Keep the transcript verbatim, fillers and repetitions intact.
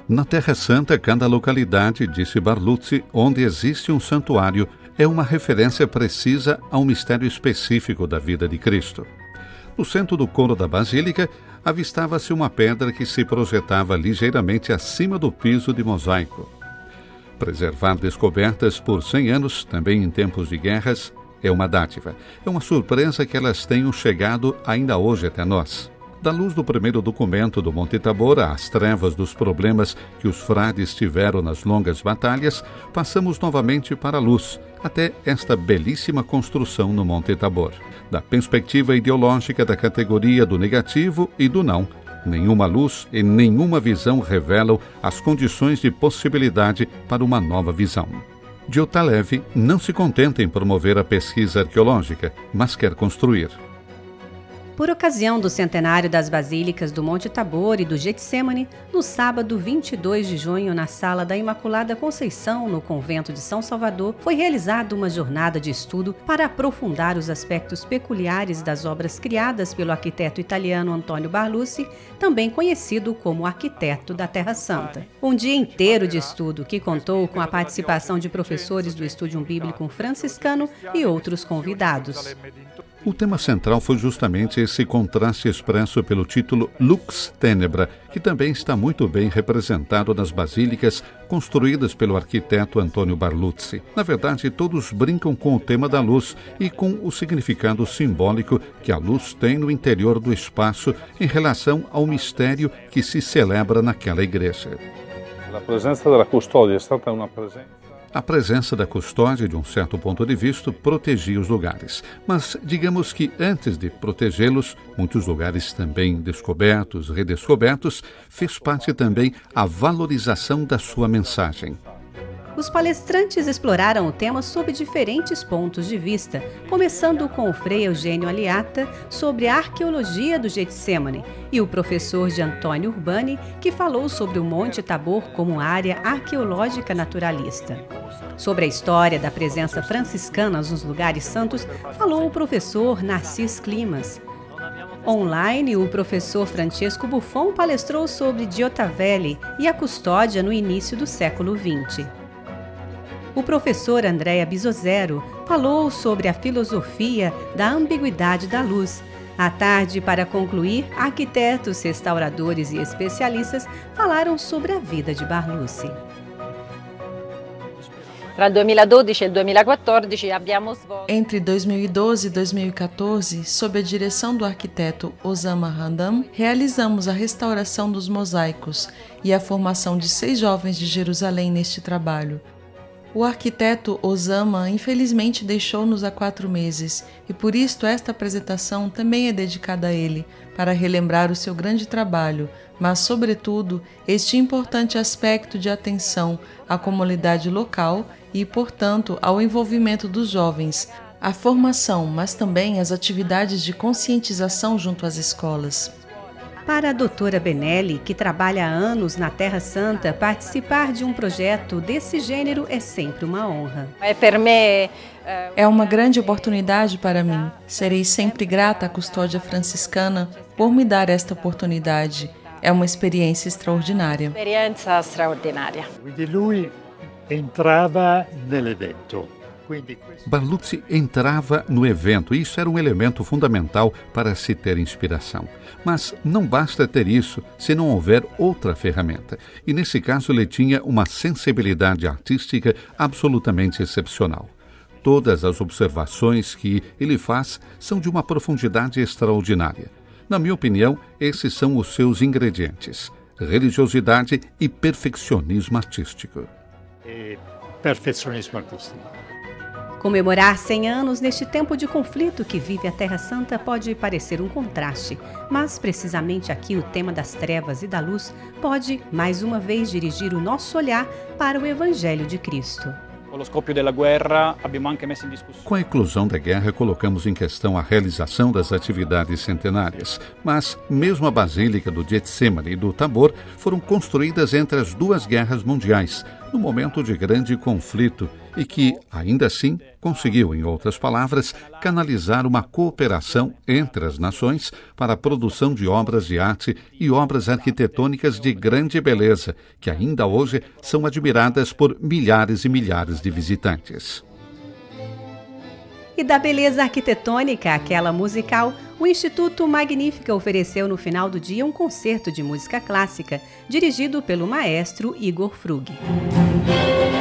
Na Terra Santa, cada localidade, disse Barluzzi, onde existe um santuário, é uma referência precisa a um mistério específico da vida de Cristo. No centro do coro da Basílica, avistava-se uma pedra que se projetava ligeiramente acima do piso de mosaico. Preservar descobertas por cem anos, também em tempos de guerras, é uma dádiva. É uma surpresa que elas tenham chegado ainda hoje até nós. Da luz do primeiro documento do Monte Tabor às trevas dos problemas que os frades tiveram nas longas batalhas, passamos novamente para a luz, até esta belíssima construção no Monte Tabor. Da perspectiva ideológica da categoria do negativo e do não, nenhuma luz e nenhuma visão revelam as condições de possibilidade para uma nova visão. Diotalev não se contenta em promover a pesquisa arqueológica, mas quer construir. Por ocasião do centenário das Basílicas do Monte Tabor e do Getsemane, no sábado vinte e dois de junho, na Sala da Imaculada Conceição, no Convento de São Salvador, foi realizada uma jornada de estudo para aprofundar os aspectos peculiares das obras criadas pelo arquiteto italiano Antonio Barluzzi, também conhecido como arquiteto da Terra Santa. Um dia inteiro de estudo que contou com a participação de professores do Studium Biblicum franciscano e outros convidados. O tema central foi justamente esse contraste expresso pelo título Lux Tenebra, que também está muito bem representado nas basílicas construídas pelo arquiteto Antonio Barluzzi. Na verdade, todos brincam com o tema da luz e com o significado simbólico que a luz tem no interior do espaço em relação ao mistério que se celebra naquela igreja. A presença da custódia é stata uma presença. A presença da custódia, de um certo ponto de vista, protegia os lugares. Mas, digamos que antes de protegê-los, muitos lugares também descobertos, redescobertos, fez parte também a valorização da sua mensagem. Os palestrantes exploraram o tema sob diferentes pontos de vista, começando com o Frei Eugênio Aliata sobre a arqueologia do Getsemane e o professor de Antônio Urbani, que falou sobre o Monte Tabor como área arqueológica naturalista. Sobre a história da presença franciscana nos lugares santos, falou o professor Narcis Climas. Online, o professor Francesco Buffon palestrou sobre Diotavelli e a custódia no início do século vinte. O professor Andrea Bisozero falou sobre a filosofia da ambiguidade da luz. À tarde, para concluir, arquitetos, restauradores e especialistas falaram sobre a vida de Barluzzi. Entre dois mil e doze e dois mil e quatorze, sob a direção do arquiteto Osama Hamdan, realizamos a restauração dos mosaicos e a formação de seis jovens de Jerusalém neste trabalho. O arquiteto Osama infelizmente deixou-nos há quatro meses e por isto esta apresentação também é dedicada a ele, para relembrar o seu grande trabalho, mas sobretudo este importante aspecto de atenção à comunidade local e, portanto, ao envolvimento dos jovens, a formação, mas também as atividades de conscientização junto às escolas. Para a doutora Benelli, que trabalha há anos na Terra Santa, participar de um projeto desse gênero é sempre uma honra. É uma grande oportunidade para mim. Serei sempre grata à custódia franciscana por me dar esta oportunidade. É uma experiência extraordinária. Experiência extraordinária. Lui entrava nell'evento. Barluzzi entrava no evento e isso era um elemento fundamental para se ter inspiração. Mas não basta ter isso se não houver outra ferramenta. E nesse caso ele tinha uma sensibilidade artística absolutamente excepcional. Todas as observações que ele faz são de uma profundidade extraordinária. Na minha opinião, esses são os seus ingredientes: religiosidade e perfeccionismo artístico. E perfeccionismo artístico. Comemorar cem anos neste tempo de conflito que vive a Terra Santa pode parecer um contraste, mas precisamente aqui o tema das trevas e da luz pode, mais uma vez, dirigir o nosso olhar para o Evangelho de Cristo. Com a eclosão da guerra, colocamos em questão a realização das atividades centenárias, mas mesmo a Basílica do Getsemane e do Tabor foram construídas entre as duas guerras mundiais, num momento de grande conflito e que, ainda assim, conseguiu, em outras palavras, canalizar uma cooperação entre as nações para a produção de obras de arte e obras arquitetônicas de grande beleza, que ainda hoje são admiradas por milhares e milhares de visitantes. E da beleza arquitetônica àquela musical, o Instituto Magnífica ofereceu no final do dia um concerto de música clássica, dirigido pelo maestro Igor Frug.